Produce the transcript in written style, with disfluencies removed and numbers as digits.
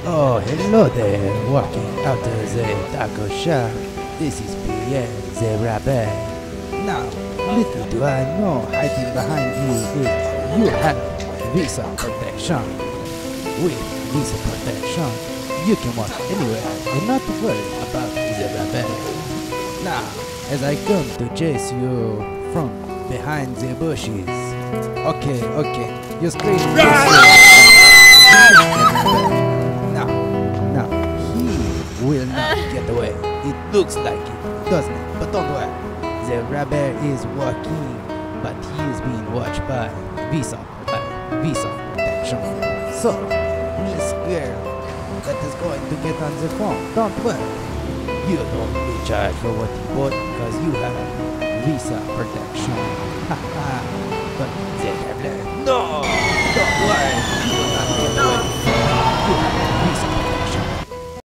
Oh, hello there, walking out of the taco shop. This is Pierre the Rabbit. Now, little do I know, hiding behind you is you have visa protection. With visa protection, you can walk anywhere and not worry about the rabbit. Now, as I come to chase you from behind the bushes. Okay, you scream. Now, he will not get away. It looks like it, doesn't it? But don't worry. The rabbit is walking, but he is being watched by visa protection. So, Miss Girl that is going to get on the phone, don't worry. You don't be charged for what you bought because you have visa protection. Haha. But the rabbit, no!